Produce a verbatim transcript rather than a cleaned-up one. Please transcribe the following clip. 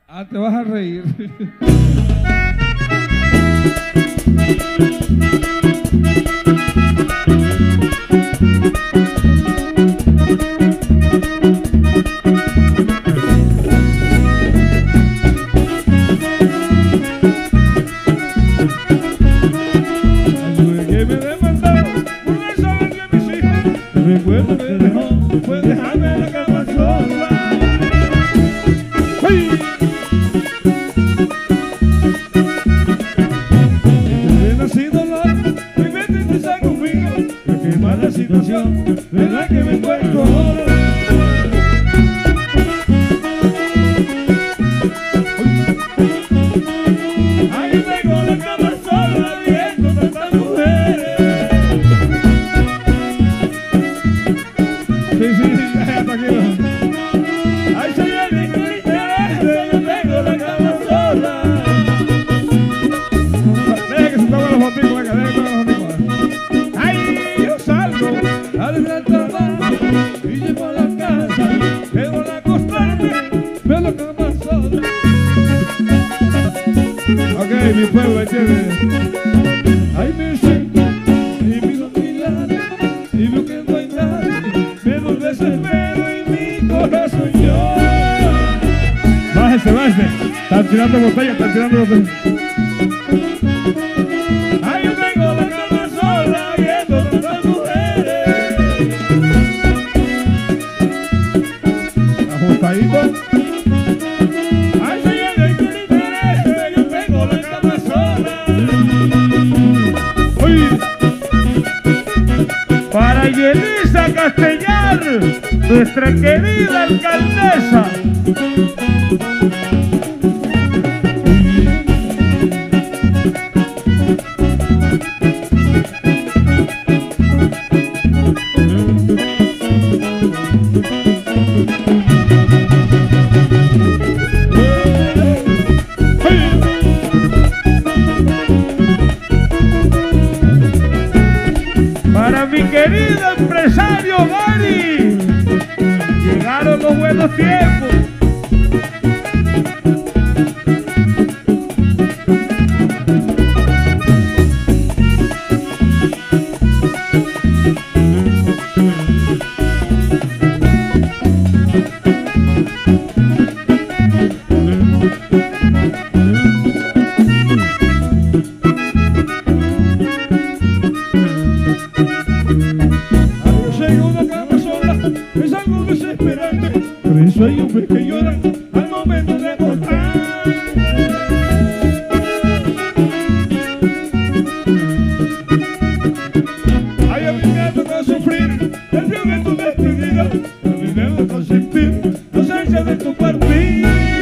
Ah, te vas a reír. Recuerdo que dejó, fue dejarme en la cama sola. ¡Hey! Desde nacido dolor, mi mente empieza conmigo. Me quema la situación, verdad que me encuentro ahora. Ahí tengo la cama sola, viendo tantas mujeres. Sí, sí, ya, tranquilo. Ay, señor, mi interés, yo tengo la cama sola. Deja que se tomen los boticos, venga, deja que se tomen los boticos. Ay, yo salgo al gran trabajo y llego a la casa, debo la acostarme, veo la cama sola. Ok, mi pueblo, ¿entiendes? Ay, me siento y miro a mi lado y veo que no hay nadie, me desespero y mi corazón llora. Bájese, bájese. Están tirando botellas, están tirando botellas. Ay, yo tengo la cama sola viendo tantas mujeres. Ajustadito. Ay, señor, de que le interese, yo tengo la cama sola. Uy. Para Yelisa Castellar, nuestra querida alcaldesa. Para mi querido empresario Gary, llegaron los buenos tiempos. Es algo desesperante, por eso hay hombres que lloran al momento de cortar. Ay, a mí me tocó sufrir el frío de tu despedida, a mí me tocó sentir la ausencia de tu partida.